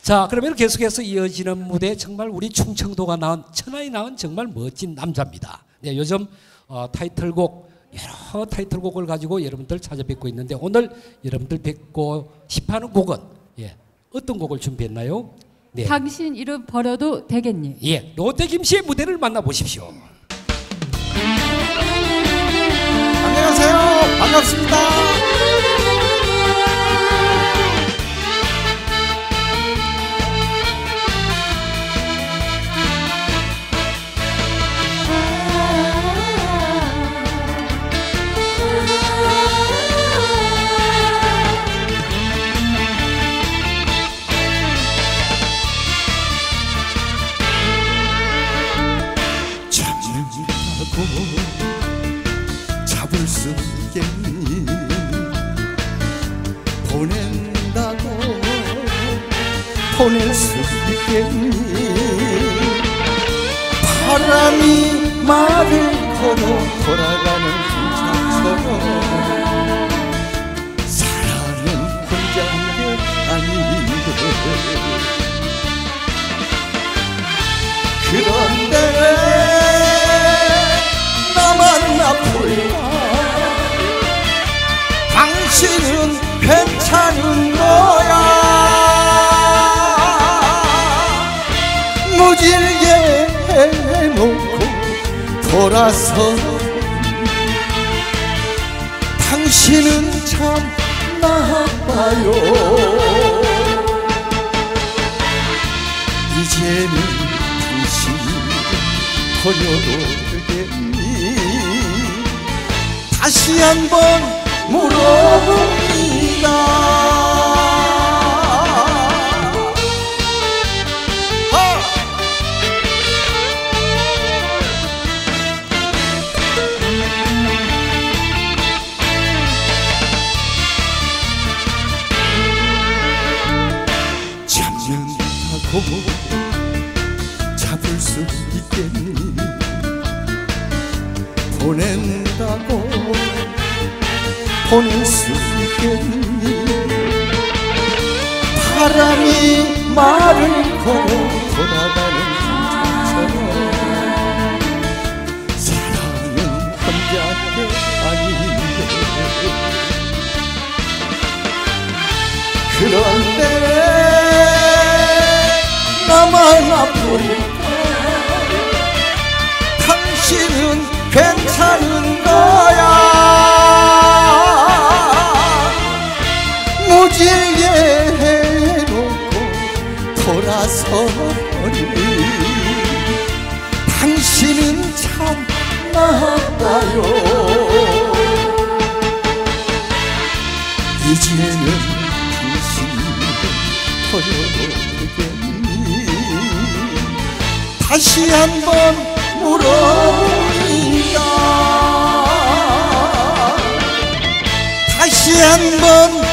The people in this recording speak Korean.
자, 그러면 계속해서 이어지는 무대 정말 우리 충청도가 낳은 천하에 낳은 정말 멋진 남자입니다. 네, 요즘 타이틀곡 여러 타이틀곡을 가지고 여러분들 찾아뵙고 있는데 오늘 여러분들 뵙고 싶어하는 곡은 어떤 곡을 준비했나요? 네. 당신 이름 버려도 되겠니? 예, 롯데김 씨의 무대를 만나보십시오. 안녕하세요. 반갑습니다. 잡을 수 있겠니? 보낼 수 있겠니? 바람이 말을 걸어 돌아가는 풍차처럼 사랑은 혼자인 게 아닌데 그런데 나만 아플까? 당신은 괜찮은 거야. 무질게 해놓고 돌아서 당신은 참 나빠요. 이제는 당신이 버려도 되겠니? 다시 한번 물어봅니다. 잡는다고 잡을 수 있겠니? 보낸다고 보낼 수 있겠니? 바람이 말을 걸어 돌아가는 풍차처럼 사랑은 혼자인 게 아닌데 그런데 나만 아플까? 당신은 괜찮은 거야. 무질게 해놓고 돌아서니 당신은 참 나빠요. 이제는 당신이 버려도 되겠니? 다시 한번 물어봅니다. 다시 한번